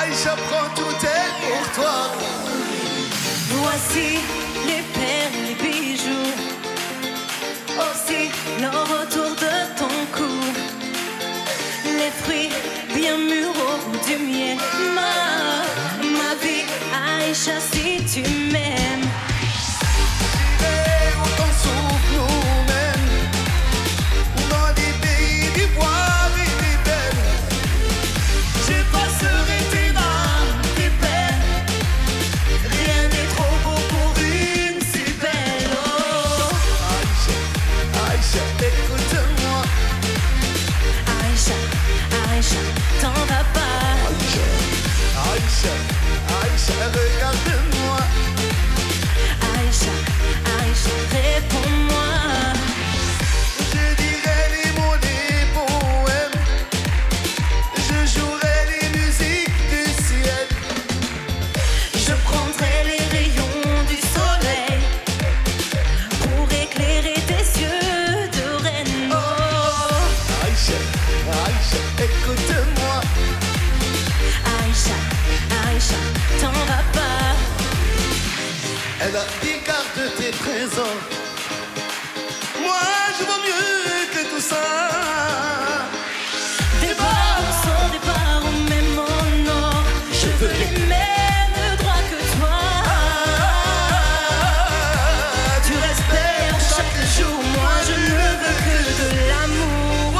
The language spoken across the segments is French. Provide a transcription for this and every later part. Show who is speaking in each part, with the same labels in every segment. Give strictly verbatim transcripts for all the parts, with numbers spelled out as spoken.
Speaker 1: Aïcha, prends tout est pour toi.
Speaker 2: Voici les perles, les bijoux, aussi l'or autour de ton cou, les fruits bien mûrs au bout du miel. Ma, ma vie, Aïcha, si tu m'aimes.
Speaker 1: J'irai où ton souffle nous mène, dans des pays d'ivoire et d'ébène.
Speaker 2: J'effacerai tes drames, tes peines. Rien n'est trop beau pour une si belle. Oh,
Speaker 1: Aïcha, Aïcha, écoute-moi.
Speaker 2: Aïcha, Aïcha, t'en vas pas.
Speaker 1: Aïcha, Aïcha, Aïcha, regarde-moi.
Speaker 2: Aïcha, Aïcha, réponds-moi.
Speaker 1: Je dirai les mots des poèmes, je jouerai les musiques du ciel.
Speaker 2: Je prendrai les rayons du soleil pour éclairer tes yeux de reine. Oh,
Speaker 1: Aïcha, Aïcha, écoute-moi.
Speaker 2: Aïcha, Aïcha, t'en vas pas.
Speaker 1: Elle a dit garde tes trésors. Moi, je vaux mieux que tout ça.
Speaker 2: Des barres sont des barres au même au nord. Je veux les mêmes droits que toi. Tu respectes chaque jour, moi je ne veux que de l'amour.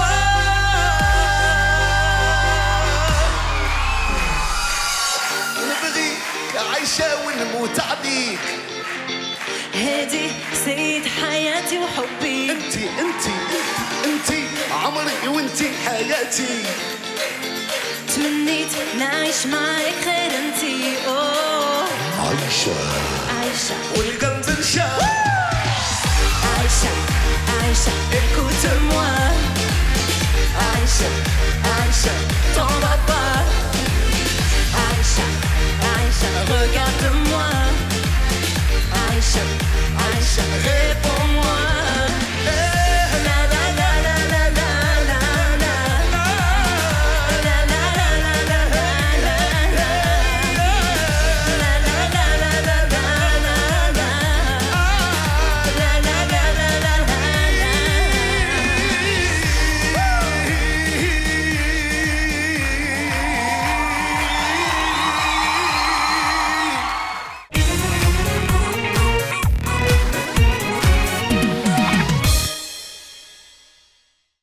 Speaker 1: نبغي عايشة ونموت عليك.
Speaker 2: هادي سيد حياتي وحبي.
Speaker 1: انتي انتي انتي عمري وانتي حياتي.
Speaker 2: تمنيت نعيش معاك غير انتي. اوه
Speaker 1: عايشة
Speaker 2: عايشة
Speaker 1: والقلب انشاف.
Speaker 2: عايشة عايشة écoute-moi. Aïcha, Aïcha, t'en vas pas. Aïcha, Aïcha, regarde-moi. Aïcha, Aïcha,